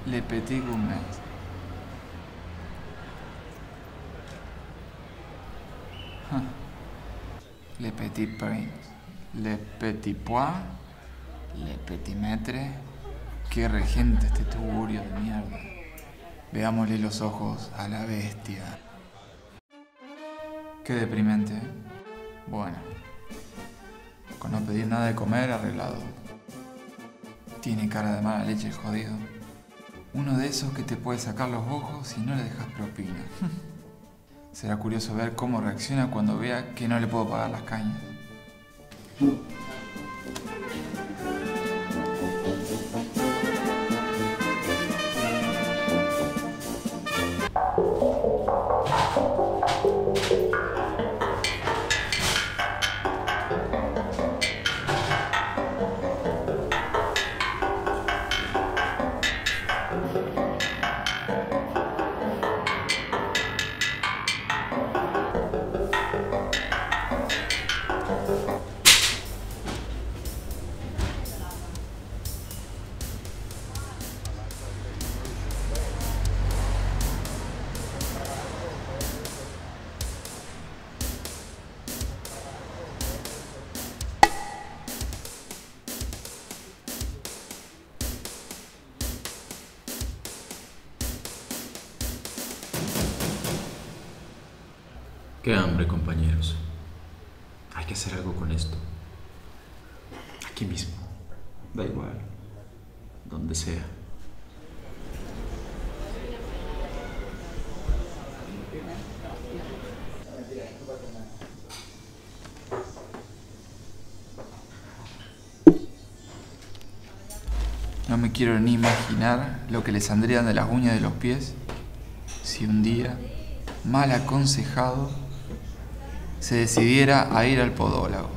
Le Petit Gourmet. Le Petit Prince. Le Petit Pois. Le Petit Maître. Qué regente este tugurio de mierda. Veámosle los ojos a la bestia. Qué deprimente, ¿eh? Bueno, con no pedir nada de comer, arreglado. Tiene cara de mala leche el jodido. Uno de esos que te puede sacar los ojos y no le dejas propina. Será curioso ver cómo reacciona cuando vea que no le puedo pagar las cañas. Qué hambre, compañeros. Hay que hacer algo con esto. Aquí mismo. Da igual. Donde sea. No me quiero ni imaginar lo que le saldrían de las uñas de los pies si un día, mal aconsejado, se decidiera a ir al podólogo.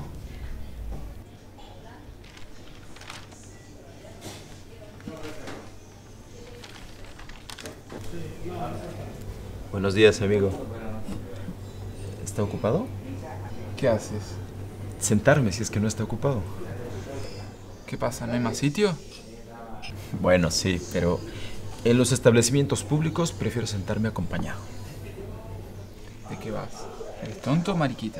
Buenos días, amigo. ¿Está ocupado? ¿Qué haces? Sentarme si es que no está ocupado. ¿Qué pasa? ¿No hay más sitio? Bueno, sí, pero en los establecimientos públicos prefiero sentarme acompañado. ¿De qué vas? ¿Eres tonto o mariquita?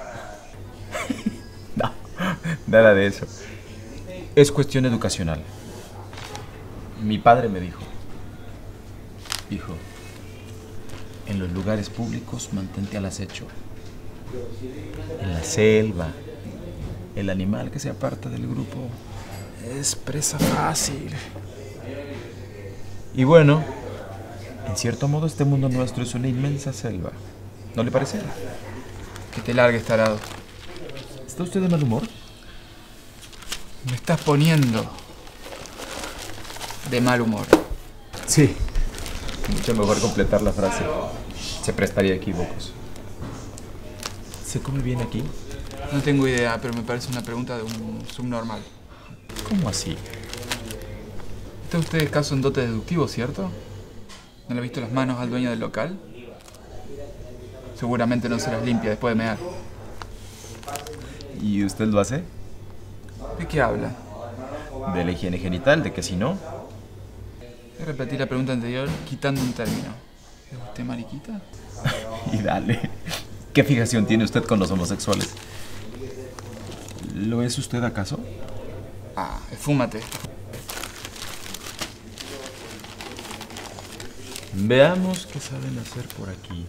No, nada de eso. Es cuestión educacional. Mi padre me dijo: hijo, en los lugares públicos mantente al acecho. En la selva, el animal que se aparta del grupo es presa fácil. Y bueno, en cierto modo este mundo nuestro es una inmensa selva. ¿No le parece? Que te largues, tarado. ¿Está usted de mal humor? Me estás poniendo de mal humor. Sí. Mucho mejor completar la frase. Se prestaría a equívocos. ¿Se come bien aquí? No tengo idea, pero me parece una pregunta de un subnormal. ¿Cómo así? ¿Está usted caso en dote deductivo, cierto? ¿No le ha visto las manos al dueño del local? Seguramente no se las limpia después de mear. ¿Y usted lo hace? ¿De qué habla? De la higiene genital, de que si no... Repetí la pregunta anterior quitando un término. ¿Es usted mariquita? Y dale. ¿Qué fijación tiene usted con los homosexuales? ¿Lo es usted acaso? Ah, esfúmate. Veamos qué saben hacer por aquí.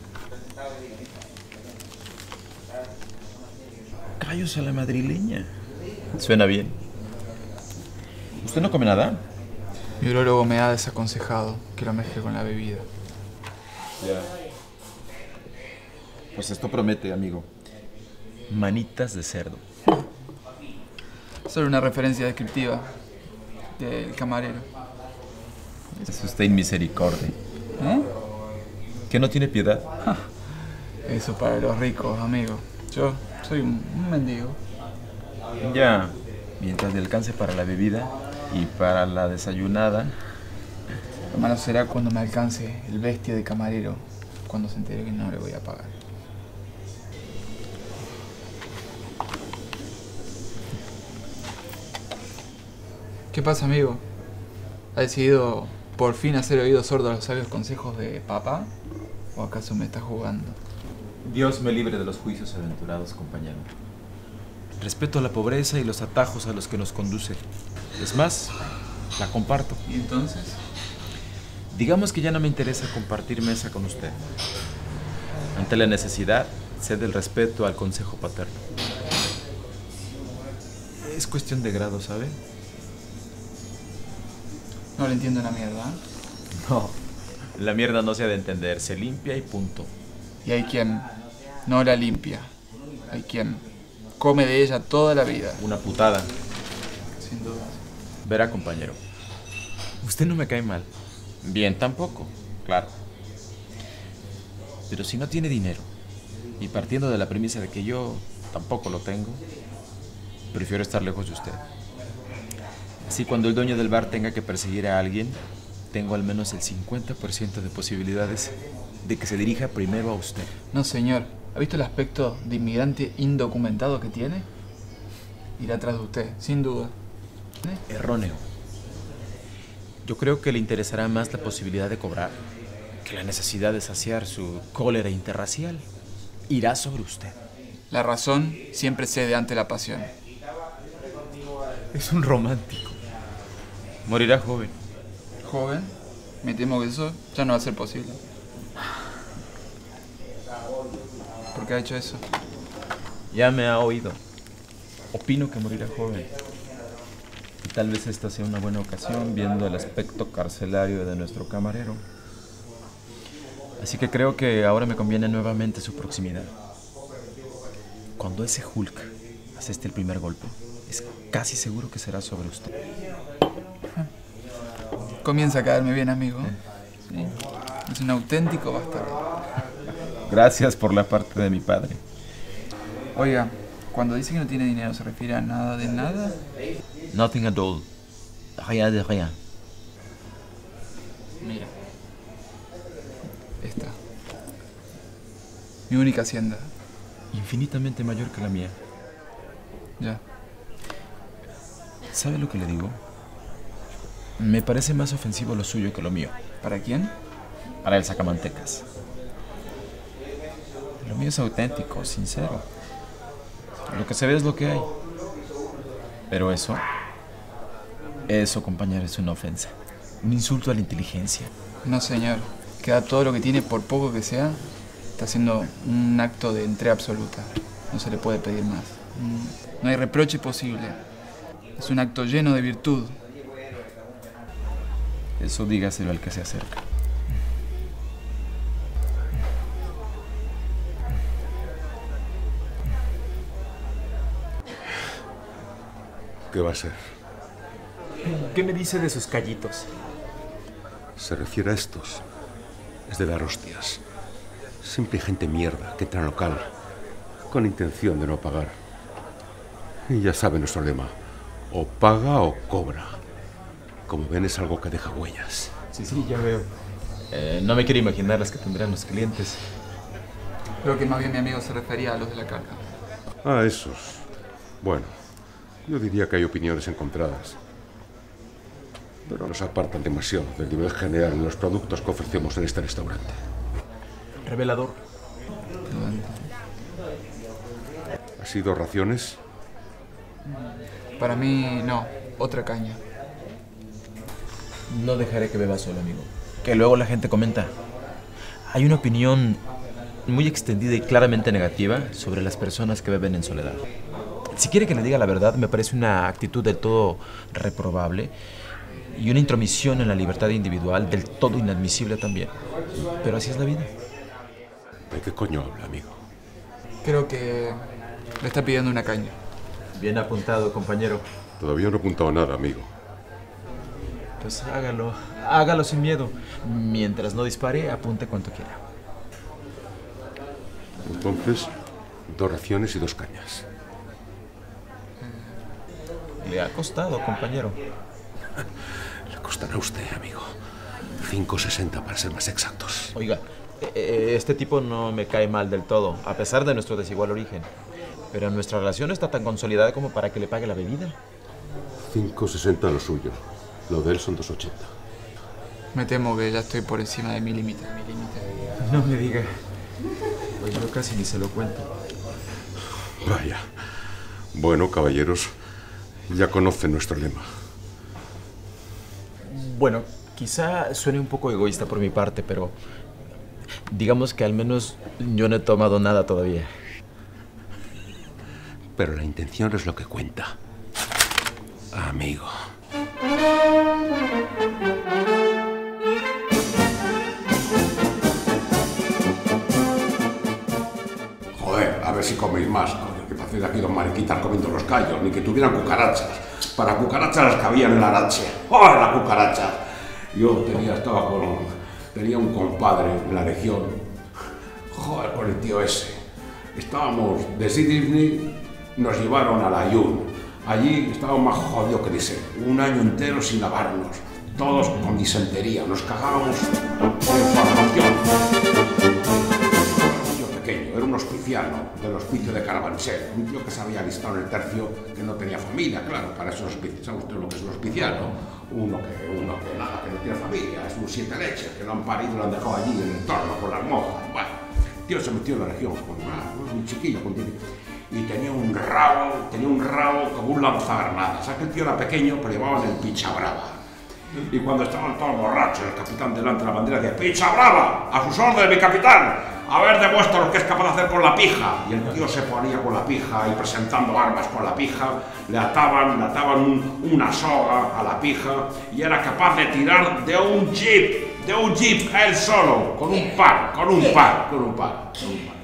Callos a la madrileña. Suena bien. ¿Usted no come nada? Mi urólogo me ha desaconsejado que lo mezcle con la bebida. Ya. Pues esto promete, amigo. Manitas de cerdo. Solo una referencia descriptiva del camarero. Es usted inmisericordia. ¿Eh? ¿Que no tiene piedad? Eso para los ricos, amigo. Yo soy un mendigo. Ya. Mientras le alcance para la bebida y para la desayunada. Lo malo será cuando me alcance el bestia de camarero, cuando se entere que no le voy a pagar. ¿Qué pasa, amigo? ¿Ha decidido por fin hacer oídos sordos a los sabios consejos de papá? ¿O acaso me estás jugando? Dios me libre de los juicios aventurados, compañero. Respeto a la pobreza y los atajos a los que nos conduce. Es más, la comparto. ¿Y entonces? Digamos que ya no me interesa compartir mesa con usted. Ante la necesidad, cede el respeto al consejo paterno. Es cuestión de grado, ¿sabe? No le entiendo una mierda. No, la mierda no se ha de entender, se limpia y punto. Y hay quien no la limpia. Hay quien come de ella toda la vida. Una putada. Sin duda. Verá, compañero, usted no me cae mal. Bien tampoco, claro. Pero si no tiene dinero, y partiendo de la premisa de que yo tampoco lo tengo, prefiero estar lejos de usted. Así cuando el dueño del bar tenga que perseguir a alguien, tengo al menos el 50% de posibilidades de que se dirija primero a usted. No, señor. ¿Ha visto el aspecto de inmigrante indocumentado que tiene? Irá atrás de usted, sin duda. Erróneo. Yo creo que le interesará más la posibilidad de cobrar que la necesidad de saciar su cólera interracial. Irá sobre usted. La razón siempre cede ante la pasión. Es un romántico. Morirá joven. ¿Joven? Me temo que eso ya no va a ser posible. ¿Por qué ha hecho eso? Ya me ha oído. Opino que morirá joven. Y tal vez esta sea una buena ocasión viendo el aspecto carcelario de nuestro camarero. Así que creo que ahora me conviene nuevamente su proximidad. Cuando ese Hulk aseste el primer golpe, es casi seguro que será sobre usted. Comienza a caerme bien, amigo. Sí. Es un auténtico bastardo. Gracias por la parte de mi padre. Oiga, cuando dice que no tiene dinero, ¿se refiere a nada de nada? Nothing at all. Rien de rien. Mira. Esta. Mi única hacienda. Infinitamente mayor que la mía. Ya. ¿Sabe lo que le digo? Me parece más ofensivo lo suyo que lo mío. ¿Para quién? Para el sacamantecas. Lo mío es auténtico, sincero. Lo que se ve es lo que hay. Pero eso, compañero, es una ofensa. Un insulto a la inteligencia. No, señor. Queda todo lo que tiene, por poco que sea. Está haciendo un acto de entrega absoluta. No se le puede pedir más. No hay reproche posible. Es un acto lleno de virtud. Eso dígaselo al que se acerca. ¿Qué va a ser? ¿Qué me dice de sus callitos? Se refiere a estos. Es de dar hostias. Simple gente mierda que entra en local con intención de no pagar. Y ya sabe nuestro lema. O paga o cobra. Como ven, es algo que deja huellas. Sí, ya veo. No me quiero imaginar las que tendrán los clientes. Creo que más bien mi amigo se refería a los de la carga. Ah, esos. Bueno, yo diría que hay opiniones encontradas. Pero nos apartan demasiado del nivel general en los productos que ofrecemos en este restaurante. Revelador. ¿Ha sido raciones? Para mí, no. Otra caña. No dejaré que beba solo, amigo. Que luego la gente comenta. Hay una opinión muy extendida y claramente negativa sobre las personas que beben en soledad. Si quiere que le diga la verdad, me parece una actitud del todo reprobable y una intromisión en la libertad individual del todo inadmisible también. Pero así es la vida. ¿De qué coño habla, amigo? Creo que le está pidiendo una caña. Bien apuntado, compañero. Todavía no he apuntado nada, amigo. Pues hágalo sin miedo. Mientras no dispare, apunte cuanto quiera. Entonces, 2 raciones y 2 cañas. Le ha costado, compañero. Le costará a usted, amigo. 5,60 para ser más exactos. Oiga, este tipo no me cae mal del todo, a pesar de nuestro desigual origen. Pero nuestra relación está tan consolidada como para que le pague la bebida. 5,60 lo suyo. Lo de él son 2,80. Me temo que ya estoy por encima de mi límite. No me diga. Pues yo casi ni se lo cuento. Vaya. Bueno, caballeros, ya conocen nuestro lema. Bueno, quizá suene un poco egoísta por mi parte, pero digamos que al menos yo no he tomado nada todavía. Pero la intención es lo que cuenta, amigo. Joder, a ver si coméis más, coño, que paséis aquí dos mariquitas comiendo los callos, ni que tuvieran cucarachas. Para cucarachas las que había en el Arache. ¡Oh, las cucarachas! Tenía un compadre en la legión. Joder, con el tío ese. Estábamos de Disney, nos llevaron a la Ayun. Allí estábamos más jodidos que dice. Un año entero sin lavarnos. Todos con disentería. Nos cagábamos en formación. Era un hospiciano del hospicio de Carabanchel, un tío que se había alistado en el tercio, que no tenía familia, claro, para esos hospicios. ¿Sabe usted lo que es un hospiciano? Uno que nada, que no tiene familia, es un siete leches, que lo han parido y lo han dejado allí en el torno con las monjas. Bueno, el tío se metió en la región, un chiquillo, y tenía un rabo como un lanzagranadas. ¿Sabes que el tío era pequeño, pero llevaban el picha brava? Y cuando estaban todos borrachos, el capitán delante de la bandera decía: ¡Picha brava! ¡A sus órdenes, mi capitán! A ver, demuestra lo que es capaz de hacer con la pija. Y el tío se ponía con la pija y presentando armas con la pija, le ataban una soga a la pija y era capaz de tirar de un jeep él solo, con un par.